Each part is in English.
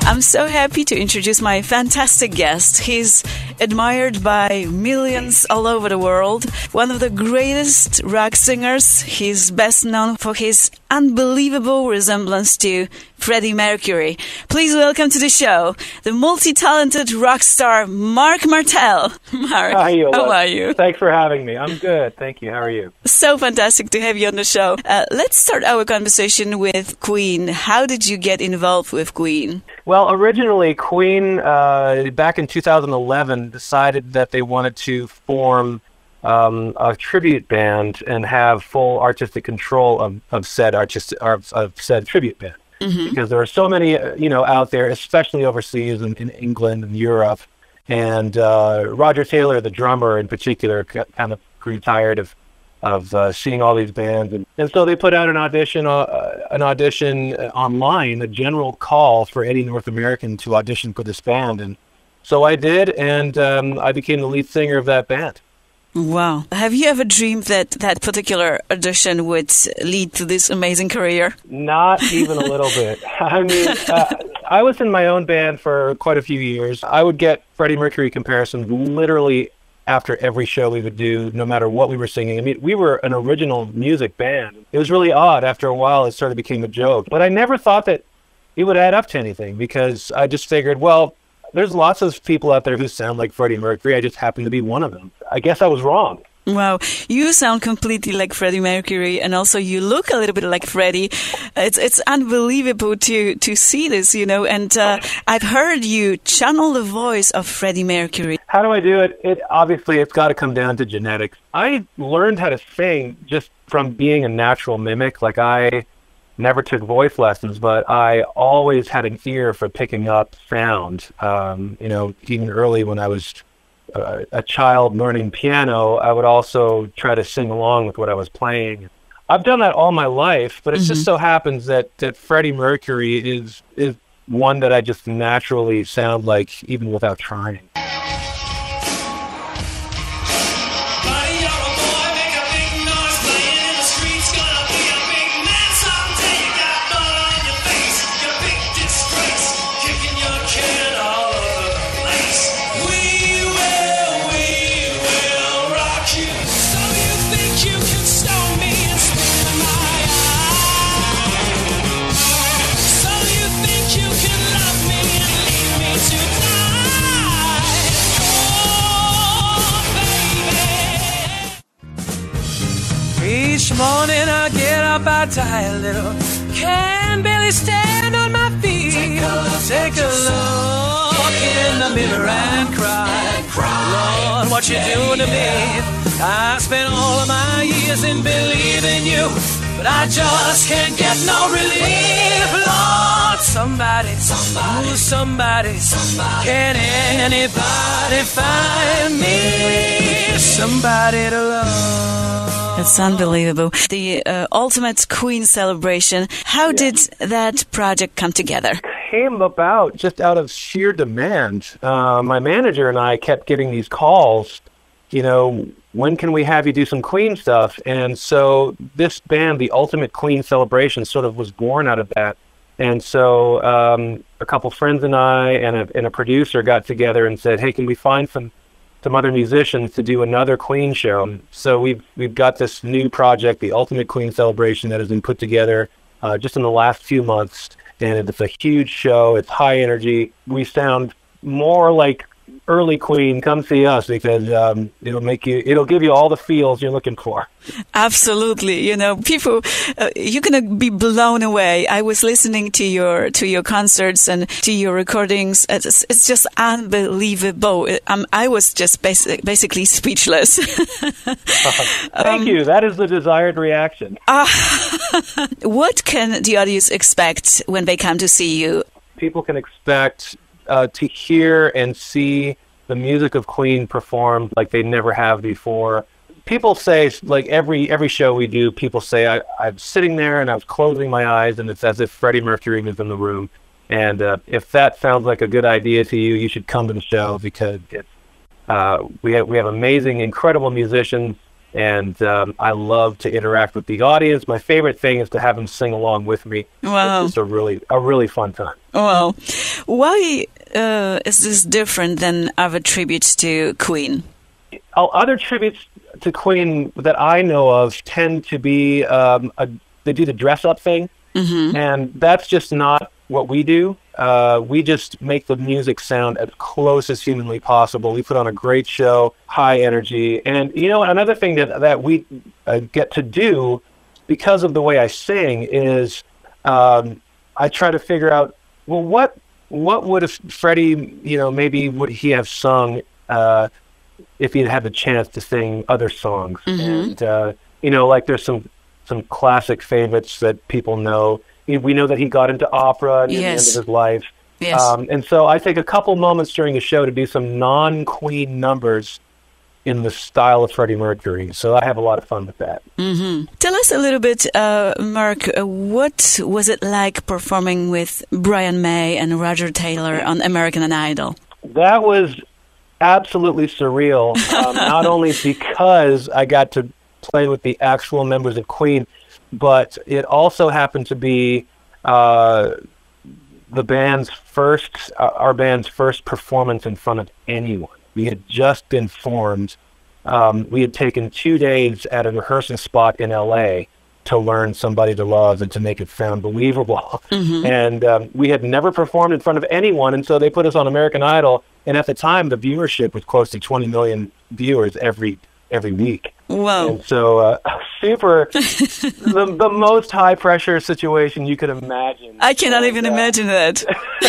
I'm so happy to introduce my fantastic guest. He's admired by millions all over the world. One of the greatest rock singers. He's best known for his unbelievable resemblance to Freddie Mercury. Please welcome to the show the multi-talented rock star Marc Martel. Marc, hi, Yola. How are you? Thanks for having me. I'm good. Thank you. How are you? So fantastic to have you on the show. Let's start our conversation with Queen. How did you get involved with Queen? Well, originally Queen, back in 2011, decided that they wanted to form a tribute band and have full artistic control of said tribute band. Mm-hmm. Because there are so many, out there, especially overseas in England and Europe. And Roger Taylor, the drummer in particular, kind of grew tired of seeing all these bands, and so they put out an audition online, a general call for any North American to audition for this band, and so I did, and I became the lead singer of that band. Wow. Have you ever dreamed that that particular audition would lead to this amazing career? Not even a little bit. I mean, I was in my own band for quite a few years. I would get Freddie Mercury comparisons literally after every show we would do, no matter what we were singing. I mean, we were an original music band. It was really odd. After a while, it sort of became a joke. But I never thought that it would add up to anything, because I just figured, well, there's lots of people out there who sound like Freddie Mercury. I just happen to be one of them. I guess I was wrong. Wow, you sound completely like Freddie Mercury, and also you look a little bit like Freddie. It's unbelievable to see this, and I've heard you channel the voice of Freddie Mercury. How do I do it? It's got to come down to genetics. I learned how to sing just from being a natural mimic. Like, I never took voice lessons, but I always had an ear for picking up sound. Even early when I was a child learning piano, I would also try to sing along with what I was playing. I've done that all my life, but it just so happens that Freddie Mercury is one that I just naturally sound like, even without trying. Each morning I get up, I die a little, can barely stand on my feet. Take a look in the mirror and cry, Lord, what you doing to me? I spent all of my years in believing you, but I just can't get no relief. Lord, somebody, can anybody find me somebody to love? It's unbelievable. The ultimate Queen celebration. How did that project come together? Came about just out of sheer demand. My manager and I kept getting these calls, when can we have you do some Queen stuff? And so this band, the Ultimate Queen Celebration, sort of was born out of that. And so a couple friends and I and a producer got together and said, hey, can we find some other musicians to do another Queen show? So we've got this new project, the Ultimate Queen Celebration, that has been put together just in the last few months, and it's a huge show. It's high energy. We sound more like early Queen. Come see us, because it'll give you all the feels you're looking for. Absolutely. People, you're gonna be blown away. I was listening to your concerts and to your recordings. It's just unbelievable. I was just basically speechless. Thank you. That is the desired reaction. What can the audience expect when they come to see you? People can expect to hear and see the music of Queen performed like they never have before. People say, like every show we do, people say, I'm sitting there and I was closing my eyes and it's as if Freddie Mercury was in the room. And if that sounds like a good idea to you, you should come to the show, because we have amazing, incredible musicians And I love to interact with the audience. My favorite thing is to have them sing along with me. Wow. It's just a really fun time. Well, why is this different than other tributes to Queen? Other tributes to Queen that I know of tend to be they do the dress-up thing, and that's just not what we do. We just make the music sound as close as humanly possible. We put on a great show, high energy. And, you know, another thing that we get to do because of the way I sing is I try to figure out, well, what would have Freddie, you know, maybe would he have sung if he'd had the chance to sing other songs? And, you know, like there's some classic favorites that people know. We know that he got into opera near the end of his life. Yes. And so I take a couple moments during the show to do some non-Queen numbers in the style of Freddie Mercury. So I have a lot of fun with that. Tell us a little bit, Marc, what was it like performing with Brian May and Roger Taylor on American Idol? That was absolutely surreal, not only because I got to play with the actual members of Queen, but it also happened to be our band's first performance in front of anyone. We had just been formed. We had taken 2 days at a rehearsing spot in LA to learn Somebody to Love and to make it sound believable. And we had never performed in front of anyone, and so they put us on American Idol. And at the time, the viewership was close to 20 million viewers every week. Wow. And so the most high pressure situation you could imagine. I cannot even imagine that.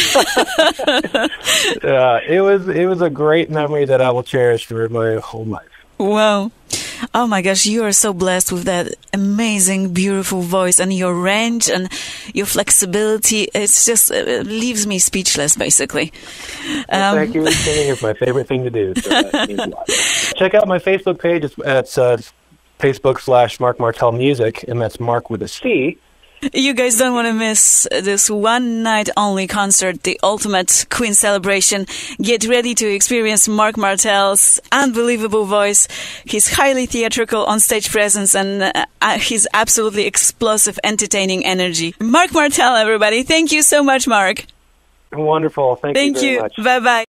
It was a great memory that I will cherish for my whole life. Wow. Oh my gosh, you are so blessed with that amazing, beautiful voice, and your range and your flexibility. It's just, it leaves me speechless, basically. Well, thank you. Singing is my favorite thing to do. So that means a lot. Check out my Facebook page. It's Facebook.com/Marc Martel Music, and that's Marc with a C. You guys don't want to miss this one night only concert, the ultimate Queen celebration. Get ready to experience Marc Martel's unbelievable voice, his highly theatrical on-stage presence, and his absolutely explosive, entertaining energy. Marc Martel, everybody. Thank you so much, Marc. Wonderful. Thank you very much. Bye-bye.